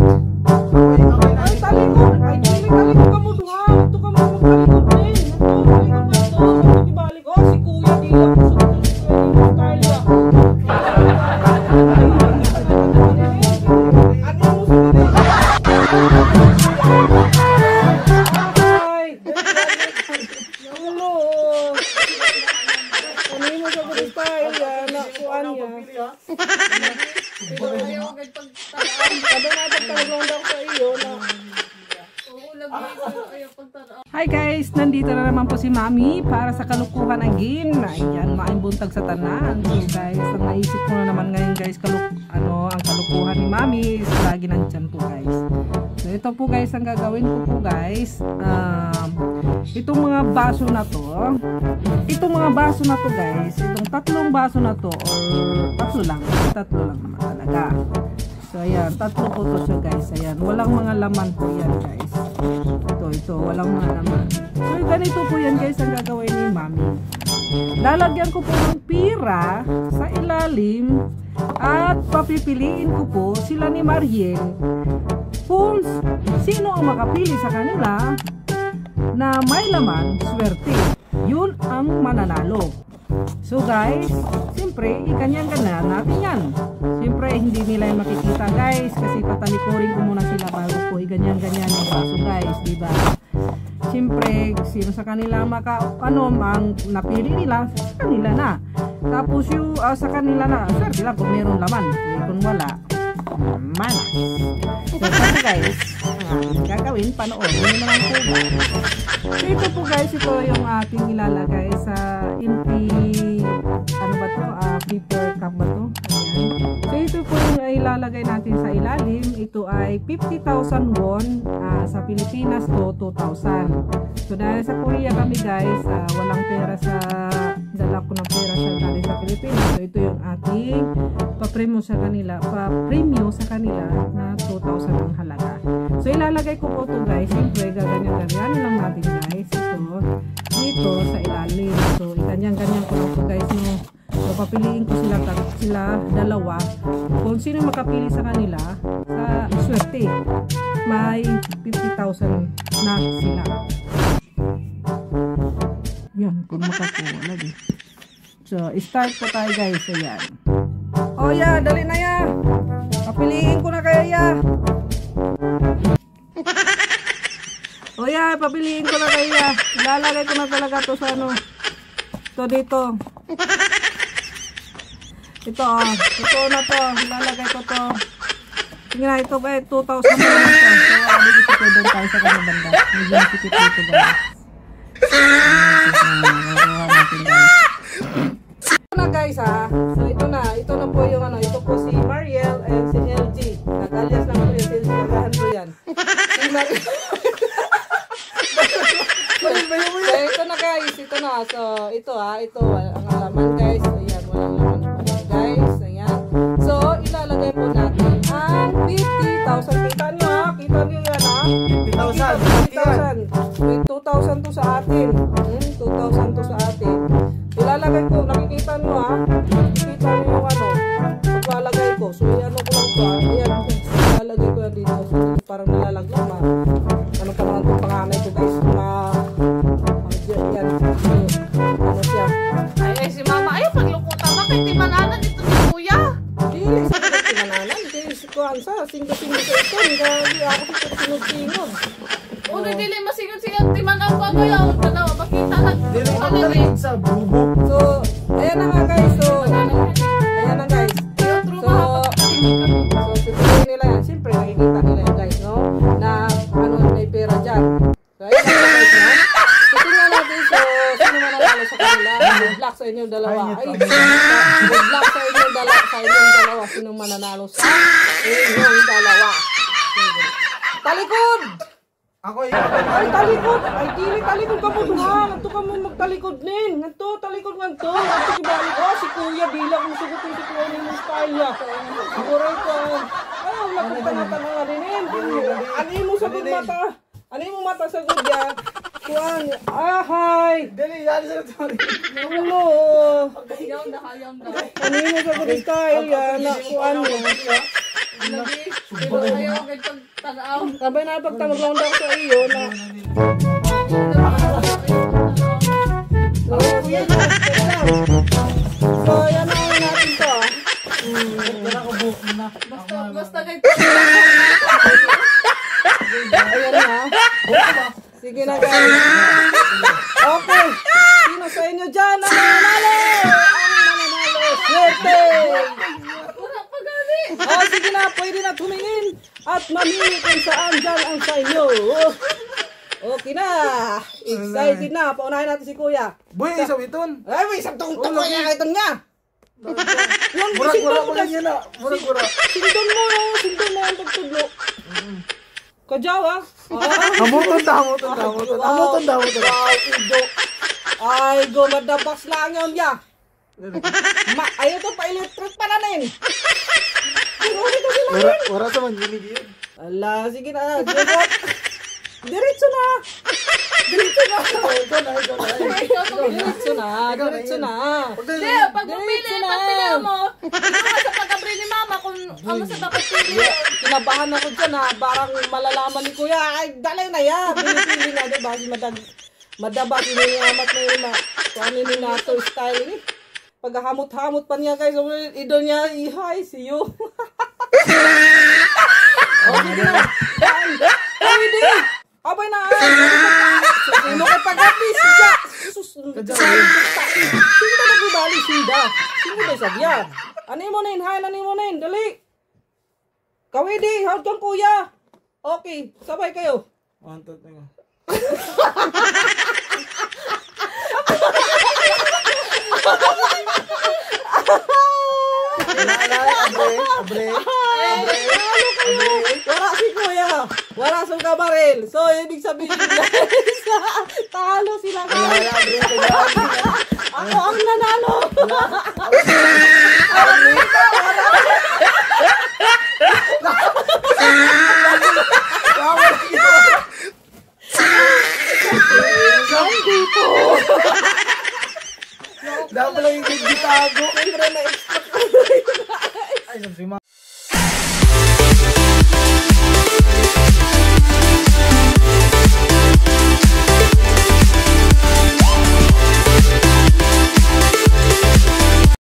Ay, talikod. Ay, talikod ka mo duha. Ito ka mo magtalikod din. Ito, talikod nga ito. Ito kibalik. Oh, si kuya di lang. Gusto ko si kuya di lang style ya. Ano mo sa kuya? Ay, ulo. Ano mo sa kuya style ya? Nakuan ya. Sabi natin talagang daw sa iyo na hi guys, nandito na naman po si Mami para sa kalukuhan again. Ayan, maimbuntag sa tanan. So guys, ang naisip ko na naman ngayon guys, ang kalukuhan ni Mami is lagi nandyan po guys. So ito po guys, ang gagawin ko po guys, itong mga baso na to guys, itong tatlong baso na to, or tatlo lang naman talaga. So ayan, tatlo po to siya guys. Ayan, walang mga laman po yan guys. Ito, walang mga laman. So ganito po yan guys ang gagawin ni Mami. Lalagyan ko po ng pira sa ilalim at papipiliin ko po sila ni Mariel kung sino ang makapili sa kanila na may laman, swerte. Yun ang mananalo. So guys, siyempre, iganyan-ganyan natin yan. Siyempre, hindi nila yung makikita guys, kasi patalikurin ko muna sila bago po iganyan-ganyan yung baso guys, diba? Siyempre, sino sa kanila ang napili nila, sa kanila na. Tapos yung sa kanila na, swerte lang kung meron laman. Kung wala, malas. So kasi guys, gagawin, panoorin nyo naman po. So ito po guys, ito yung ating ilalagay sa paper cup ba to? Ayan. So ito po yung ilalagay natin sa ilalim. Ito ay 50,000 won, sa Pilipinas to 2,000. So dahil sa Korea kami guys, walang pera dala ko ng pera sa galing sa Pilipinas. So ito yung ating pa-premyo sa kanila na 2,000 ang halaga. So ilalagay ko po ito guys, siyempre gaganyan-ganyan lang natin guys. Ito dito sa ilalim. So iganyan-ganyan ko lang po guys, no. So papiliin ko sila dalawa. Kung sino makapili sa kanila, sa swerte, may 50,000 na sila. Yan, kung makakuha lagi. So start po tayo guys. Ayan. Oh ya, dali na ya. Papiliin ko na kayo ya. O yan, papiliin ko na kayo ya. Ilalagay ko na talaga to sa ito dito. Ito na to. Ilalagay ko to. Tingnan na, ito ba 2,000 na lang ito. So dito ko doon tayo sa kanang banda. Medyo nakikita ito guys. Ito na guys So ito na po yung ito po si Mariel and si LG. Nag-alias lang po yung LG. Nagahan po yan. Si Mariel. So ito na guys, ito na. So ito ang alaman guys. Ayan, walang laman po guys. Ayan. So ilalagay po natin ang 50,000. Kita nyo yan 50,000. 2,000 to sa atin. 2,000 to sa atin. Ilalagay ko, nakikita nyo nakikita nyo yung paglalagay ko. So ko lang to ayan, ilalagay ko yan dito. So parang nalalagyan ano pa naman itong panganay ko guys, yan, siya. Ay, si mama, ay, paglukutan, bakit di mananan ito ni kuya? Hindi, sa mga timananan, hindi, si Kuansa, singgo-singgo sa ito, hindi ako sinod-sinod. O, nagdili masingon-singon, timanan ko kuya, dalawa, makita lang. Dili ako sa bubo. So, ayan na nga guys, ayan na guys. So, tutuloy nila yan, siyempre, nakikita nila yan guys, no? Na, may pera dyan. So, ayan na guys, no? Tingnan natin, so, sino mananalo sa kanila? Good luck sa inyong dalawa. Good luck sa inyong dalawa. Sino mananalo sa inyong dalawa? Talikod! Ako yun. Ay, talikod! Ay, dili, talikod ka mo duha. Ganto ka mo magtalikod nin. Ganto, talikod ganto. Ganto kibalik. Oh, si kuya, dila. Kung sugutin si kuya ni style ya. Siguro ito. Ay, ang lakot ka natanong nga rin. Ano mo sa good mata? Ano mo mata sa good ya? Kuan. Hi! Dili, yan sa ito. Hello! Hayaw na. Ano mo sa good style ya? Kuan mo. Lagi. Pero ayaw kay pagtagaw. Sabay na pagtamaglaw ako sa iyo na. So, yan na. So, yan na natin to. Basta kay Ayan na. Sige na guys. Okay. Sino sa inyo dyan ang mananalo? Ang mananalo. Swerte! wala pa gali. Oh, sige na. Pwede na tumingin at mamili kung saan dyan ang sa inyo. Okay na. Excited na. Paunahin natin si Kuya. Boy, isa biton. Ay, may isang tungtong ko niya. Ito niya. Yung Murag-murag ko lang yan na. Murag-murag. Sindon mo yung pagtudlo. Kadyaw ah. Hamuton. Wow, ido. Ay, go, madabas lang yun ya. Ayaw to pa electric pa nanin. Wala sa manginig yun. Ala, sige na. Diretso na. Diretso na. Hindi, pag pagpili mo, hindi mo sa pagkabri ni mama kung ano sa dapat pili. Kinabahan ako dyan ha. Parang malalaman ni Kuya. Ay, dalay na ya. Pinipili na diba? Madaba. Pinayamat na yun na. Kung ano ni Nato style ni. Paghamot-hamot pa niya guys. Ido niya. Hi, see you. Oh, sige na. Ay, di. Abay na. Sino kay pag-apis? Sino ba nagbibali? Sino ba sabya? Ano mo na yun? Hi, ano mo na yun? Dali. Kawidi, hawag kang Kuya. Okay, sabay kayo. Antot na nga. Abre. Wala si Kuya. Wala sa kabaril. So, ibig sabihin guys, talo sila guys. Ako ang nanalo. Dito. Dapat lang yung gitago. Siyempre na-expect. Ay, sabi